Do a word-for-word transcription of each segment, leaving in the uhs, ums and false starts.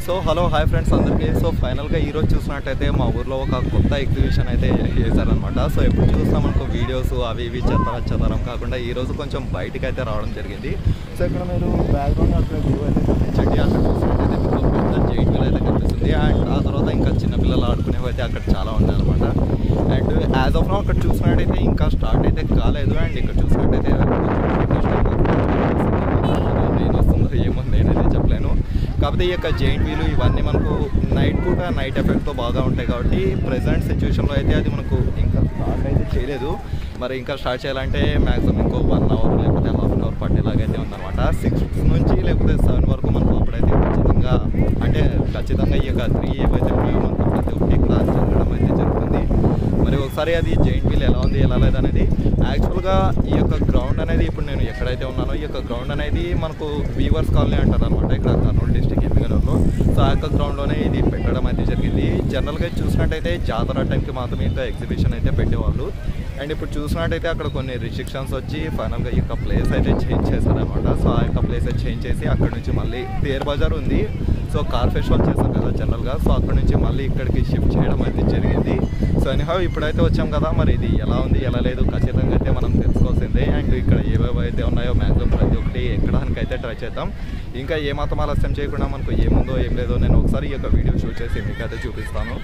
So hello hi friends అందరికీ. So ఫైనల్గా ఈరోజు చూసినట్టయితే మా ఊర్లో ఒక కొత్త ఎగ్జిబిషన్ అయితే చేశారనమాట. సో ఎప్పుడు చూసినా మనకు వీడియోస్ అవి ఇవి చెత్తరం చెత్తరం కాకుండా ఈరోజు కొంచెం బయటికి అయితే రావడం జరిగింది. సో ఇక్కడ మీరు బ్యాక్గ్రౌండ్ అక్కడ వ్యూ అయితే గమనించండి. అక్కడ చూసినట్టయితే మీకు పెద్ద జైంట్ వీల్ అయితే కనిపిస్తుంది. అండ్ ఆ తర్వాత ఇంకా చిన్నపిల్లలు ఆడుకునేవి అయితే అక్కడ చాలా ఉన్నాయి అనమాట. అండ్ యాజ్ ఆఫ్ నో అక్కడ చూసినట్టయితే ఇంకా స్టార్ట్ అయితే కాలేదు. అండ్ ఇక్కడ చూసినట్టయితే నేను వస్తుందో ఏమో నేనైతే చెప్పలేను. కాకపోతే ఈ యొక్క జైంట్ వీలు ఇవన్నీ మనకు నైట్ పూట నైట్ ఎఫెక్ట్తో బాగా ఉంటాయి కాబట్టి ప్రజెంట్ సిచ్యువేషన్లో అయితే అది మనకు ఇంకా స్టార్ట్ అయితే చేయలేదు. మరి ఇంకా స్టార్ట్ చేయాలంటే మ్యాక్సిమం ఇంకో వన్ అవర్ లేకపోతే హాఫ్ అన్ అవర్ పట్టేలాగైతే ఉందన్నమాట. సిక్స్ నుంచి లేకపోతే సెవెన్ వరకు మనకు అప్పుడైతే ఖచ్చితంగా అంటే ఖచ్చితంగా ఈ యొక్క త్రీ ఏవైతే ఉన్నాయో మనకు ప్రతి ఒక్కటి ఇక్కడ జరగడం అయితే జరుగుతుంది. మరి ఒకసారి అది జైంట్ వీల్ ఎలా ఉంది ఎలా లేదు అనేది యాక్చువల్గా ఈ యొక్క గ్రౌండ్ అనేది ఇప్పుడు నేను ఎక్కడైతే ఉన్నానో ఈ యొక్క గ్రౌండ్ అనేది మనకు వీవర్స్ కాలనీ అంటారు అనమాట, ఇక్కడ కర్నూలు డిస్టిక్ ఎమ్మిగనూరులో. సో ఆ యొక్క గ్రౌండ్లోనే ఇది పెట్టడం అయితే జరిగింది. జనరల్గా చూసినట్టయితే జాతర టైంకి మాత్రమే ఇంకా ఎగ్జిబిషన్ అయితే పెట్టేవాళ్ళు. అండ్ ఇప్పుడు చూసినట్టయితే అక్కడ కొన్ని రిస్ట్రిక్షన్స్ వచ్చి ఫైనల్గా ఈ యొక్క ప్లేస్ అయితే చేంజ్ చేశారనమాట. సో ఆ యొక్క ప్లేస్ అయితే చేంజ్ చేసి అక్కడ నుంచి మళ్ళీ తేర్ బజార్ ఉంది, సో కార్ ఫెస్టివల్ చేస్తారు కదా జనరల్గా, సో అక్కడ నుంచి మళ్ళీ ఇక్కడికి షిఫ్ట్ చేయడం అయితే జరిగింది. సో ఎనీహౌ ఇప్పుడైతే వచ్చాం కదా, మరి ఇది ఎలా ఉంది ఎలా లేదు ఖచ్చితంగా అయితే మనం తెలుసుకోవాల్సిందే. అండ్ ఇక్కడ ఏవేవి అయితే ఉన్నాయో మ్యాక్సిమం ప్రతి ఒక్కటి ఎక్కడానికి అయితే ట్రై చేద్దాం. ఇంకా ఏమాత్రం ఆలస్యం చేయకుండా మనకు ఏముందో ఏం లేదో నేను ఒకసారి ఈ యొక్క వీడియో షూట్ చేసి మీకైతే చూపిస్తాను.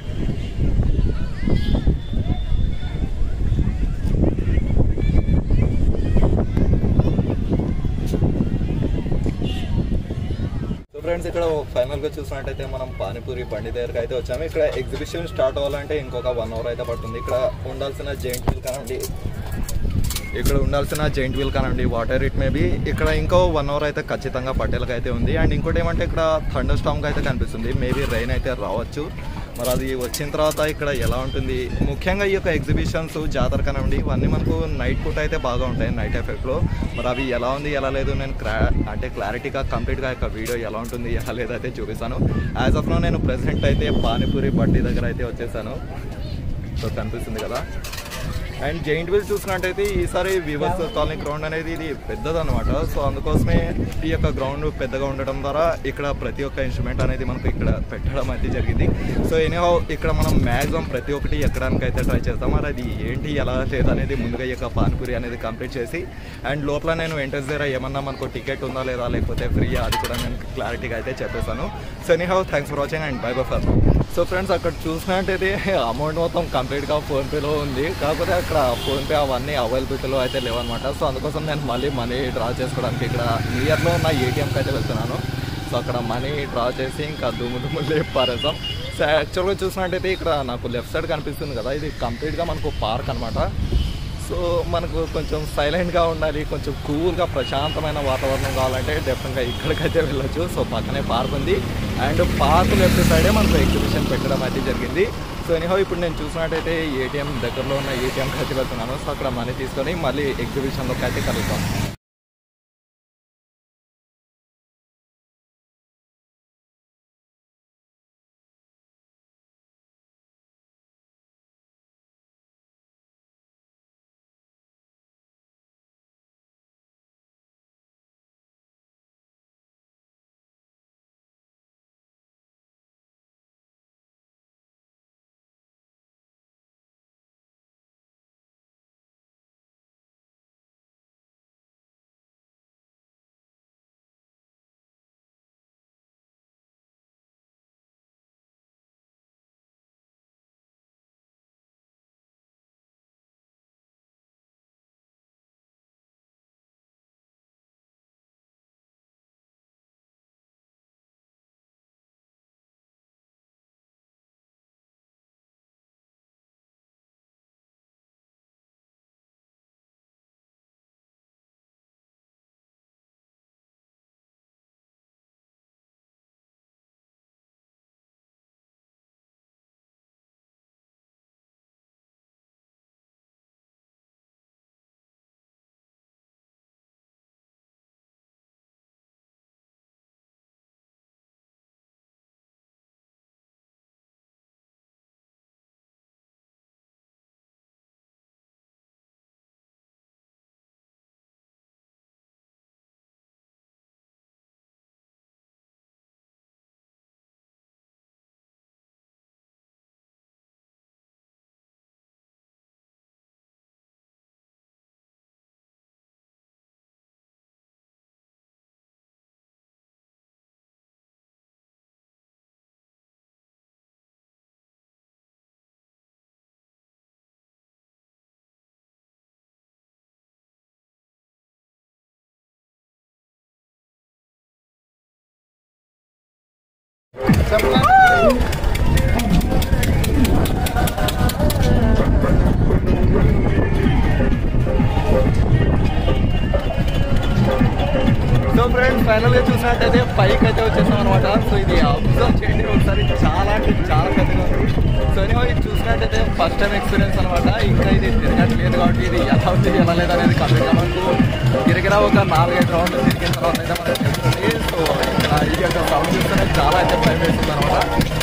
ఫ్రెండ్స్ ఇక్కడ ఫైనల్గా చూసినట్టయితే మనం పానీపూరి బండి దగ్గరికి అయితే వచ్చాము. ఇక్కడ ఎగ్జిబిషన్ స్టార్ట్ అవ్వాలంటే ఇంకొక వన్ అవర్ అయితే పడుతుంది. ఇక్కడ ఉండాల్సిన జైంట్ వీల్ కానండి ఇక్కడ ఉండాల్సిన జైంట్ వీల్ కానండి వాటర్ ఇట్ మేబీ ఇక్కడ ఇంకో వన్ అవర్ అయితే ఖచ్చితంగా పట్టేలకు అయితే ఉంది. అండ్ ఇంకోటి ఏమంటే ఇక్కడ థండర్ స్టార్మ్ అయితే కనిపిస్తుంది, మేబీ రైన్ అయితే రావచ్చు. మరి అది వచ్చిన తర్వాత ఇక్కడ ఎలా ఉంటుంది, ముఖ్యంగా ఈ యొక్క ఎగ్జిబిషన్స్ జాతర కానివ్వండి ఇవన్నీ మనకు నైట్ పూట అయితే బాగా ఉంటాయి నైట్ ఎఫెక్ట్లో. మరి అవి ఎలా ఉంది ఎలా లేదు నేను క్లా అంటే క్లారిటీగా కంప్లీట్గా యొక్క వీడియో ఎలా ఉంటుంది ఎలా లేదు అయితే చూపిస్తాను. యాజ్ ఆఫ్ నో నేను ప్రెసెంట్ అయితే పానీపూరి బండి దగ్గర అయితే వచ్చేసాను. సో కనిపిస్తుంది కదా. అండ్ జైంట్ వీల్ చూసినట్టయితే ఈసారి వీవర్స్ కాలనీ గ్రౌండ్ అనేది ఇది పెద్దదన్నమాట. సో అందుకోసమే ఈ యొక్క గ్రౌండ్ పెద్దగా ఉండడం ద్వారా ఇక్కడ ప్రతి ఒక్క ఇన్స్ట్రుమెంట్ అనేది మనకు ఇక్కడ పెట్టడం అయితే జరిగింది. సో ఎనీహౌ ఇక్కడ మనం మ్యాక్సిమం ప్రతి ఒక్కటి ఎక్కడానికి అయితే ట్రై చేస్తాం. మరి అది ఏంటి ఎలా లేదు అనేది ముందుగా ఈ యొక్క పానీపూరి అనేది కంప్లీట్ చేసి అండ్ లోపల నేను ఎంట్రెన్స్ దగ్గర ఏమన్నా మనకు టికెట్ ఉందా లేదా లేకపోతే ఫ్రీ అది కూడా నేను క్లారిటీగా అయితే చెప్పేస్తాను. So anyhow thanks for watching and bye bye for. So friends అక్కడ చూసినట్టయితే అమౌంట్ మొత్తం కంప్లీట్గా ఫోన్పేలో ఉంది, కాకపోతే అక్కడ ఫోన్పే అవన్నీ అవైలబిలిటీలో అయితే లేవన్నమాట. సో అందుకోసం నేను మళ్ళీ మనీ డ్రా చేసుకోవడానికి ఇక్కడ నియర్లో ఉన్న ఏటీఎంకి అయితే వెళ్తున్నాను. సో అక్కడ మనీ డ్రా చేసి ఇంకా దుమ్ము దుమ్ము లేపారేసాం. సో యాక్చువల్గా చూసినట్టయితే ఇక్కడ నాకు లెఫ్ట్ సైడ్ కనిపిస్తుంది కదా, ఇది కంప్లీట్గా మనకు పార్క్ అనమాట. సో మనకు కొంచెం సైలెంట్గా ఉండాలి, కొంచెం కూల్గా ప్రశాంతమైన వాతావరణం కావాలంటే డెఫినెట్గా ఇక్కడికైతే వెళ్ళొచ్చు. సో పక్కనే పార్క్ ఉంది అండ్ పార్క్ లెఫ్ట్ సైడే మనకు ఎగ్జిబిషన్ పెట్టడం అయితే జరిగింది. సో ఎనీహౌ ఇప్పుడు నేను చూసినట్టయితే ఏటీఎం దగ్గరలో ఉన్న ఏటీఎంకి అయితే వెళ్తున్నాను. సో అక్కడ మనీ తీసుకొని మళ్ళీ ఎగ్జిబిషన్లోకి అయితే కలుగుతాం. సో ఫ్రెండ్స్ ఫైనల్గా చూసినట్టయితే పైకి అయితే వచ్చేసాం అనమాట. సో ఇది అబ్జర్వ్ చేయండి ఒకసారి, చాలా అంటే చాలా పెద్దగా ఉంది. సో ఎనీహౌ ఇది చూసినట్టయితే ఫస్ట్ టైం ఎక్స్పీరియన్స్ అనమాట. ఇంకా ఇది తిరగట్లేదు కాబట్టి ఇది ఎలా ఉంది ఎలా లేదు అనేది కంప్లీట్గా మనకు తిరిగిన ఒక నాలుగైదు రౌండ్లు తిరిగిన తర్వాత అయితే మనకు తెలుస్తుంది. సో ఇక్కడ ఈ యొక్క సౌండ్ చూస్తేనే చాలా అయితే భయం వేస్తుంది అనమాట.